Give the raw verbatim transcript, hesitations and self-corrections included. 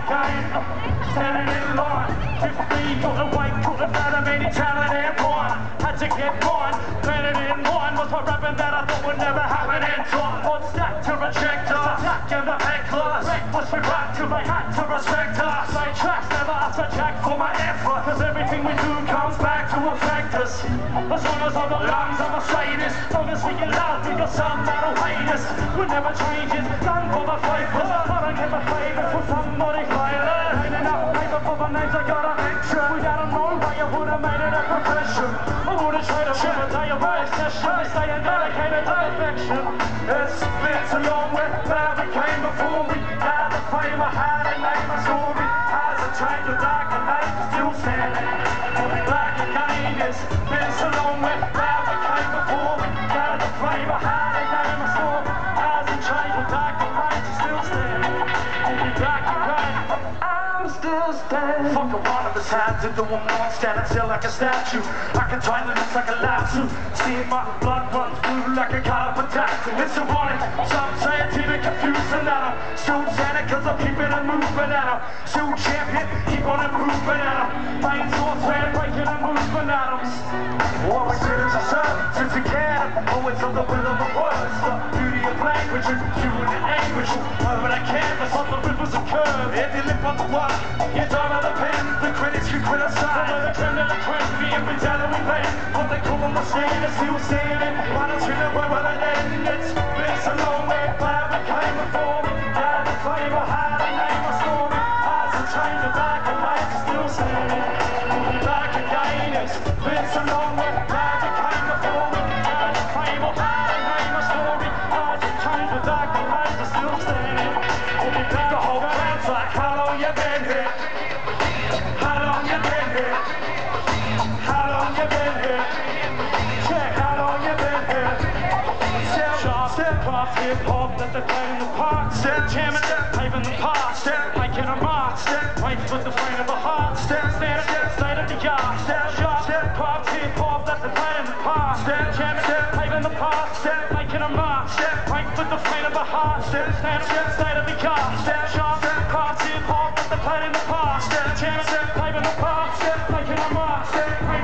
game. Standing in line, fifteen, got away, couldn't have had any talent and wine. Had to get mine, planted in line. Was my rapping that I thought would never happen in time. On stack to reject us, attack in the hecklers. Reckless we rap till they had to respect us. Say tracks never ask for jack for my effort, cause everything we do comes back to affect us. As long as I'm the lungs, I'm a sadist. As long as we get loud, we got some that'll hate us. We never change it, none for the faithless. I don't give a favour for somebody famous. Ain't enough paper for the names I got an extra. Without a known way, I would've made it a profession. I would've traded a from a day of race session. They staying dedicated to perfection. It's been so long where that we came before we had the fame. I had a name, a story. Has a change of dark and night, still standing. We'll be back again. It's been so long where that we came before we had the fame. I had a name, a story. Has a change of dark and night, still standing. We'll be back again. I'm still standing. Fuck a one of his hands into a monster, standing still like a statue. I can time it like a lasso. See my blood run through like a kind of tattoo. It's ironic, some scientific confusing that I'm still standing cause I'm keeping it moving and I'm still champion, keep on improving and I'm playing source man, breaking and moving atoms. What we did is a serve, since we can, always on the rhythm of words. The beauty of language and human and anguish. Over the canvas, on the rivers of curves. If you live on the water, you don't have the pen. The critics can criticize. The trend of the trend, we every day that we bend. What they call on the stand is still standing. Why don't you know where will it end? It's been so long where glad we came before we had a flavor, had a name, a story. Has a change of back and life is still standing. We'll be back again. It's been so long where glad we came before we had a flavor, had a name, a story. Has a change of back and life is still standing. We'll be back. The whole band's like, how long you been here? How long you been here? How long you been here? Check, how long you been here? Step, sharp, step off, hip hop that they play in the park. Step, jamming, paving the park. Step, making a mark. Step, wait for the brain of the heart. Step, stand up, state of the art. Step, sharp, step off, hip hop that they play in the park. Step, jamming, paving the park. Step, making a mark. Step, wait for the brain of the heart. Step, stand up, state of the art. Step, sharp, step off, hip hop that they play in the park. Step, jamming, paving the park. Step, making a mark. Step,